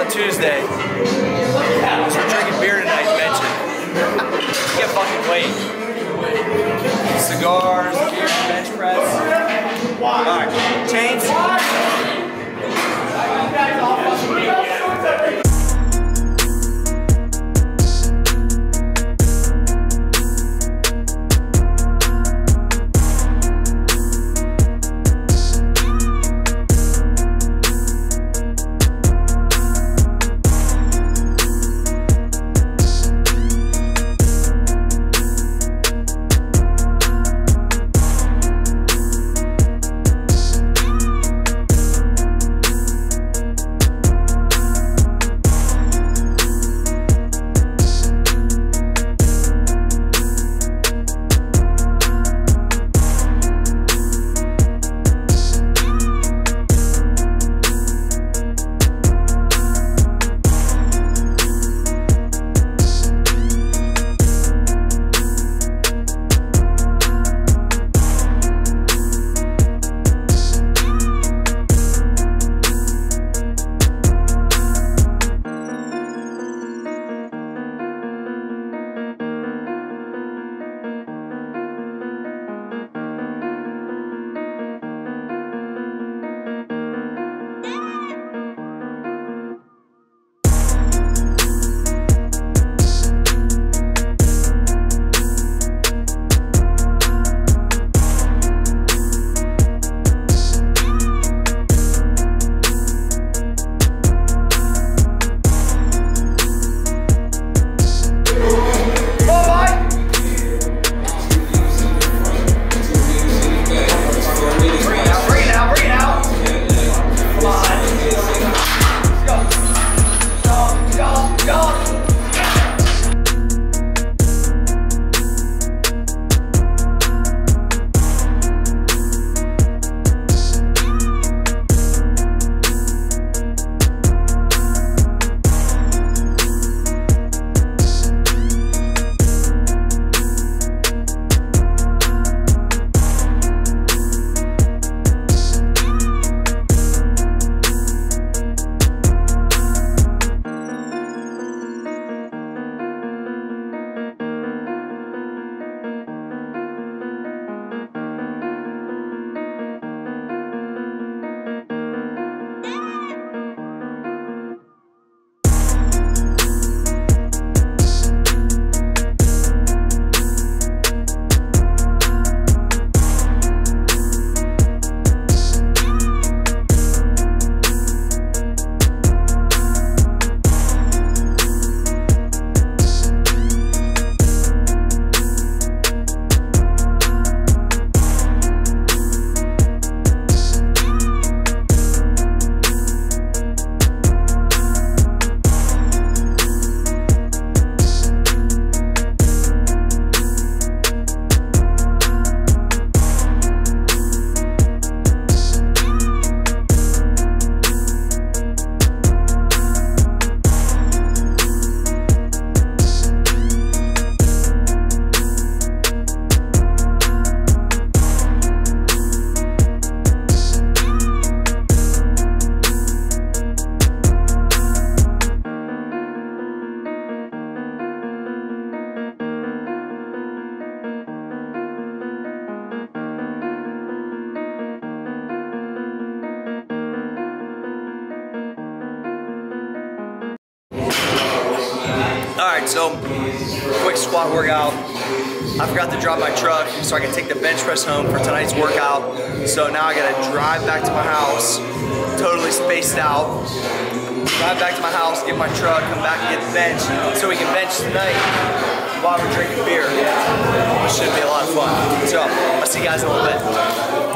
on a Tuesday. So we're drinking beer tonight, mentioned. Can't fucking wait. Cigars, beer, bench press. Alright, chains. Alright, so quick squat workout. I forgot to drop my truck so I can take the bench press home for tonight's workout. So now I gotta drive back to my house, totally spaced out. Drive back to my house, get my truck, come back and get the bench so we can bench tonight while we're drinking beer. Which should be a lot of fun. So, I'll see you guys in a little bit.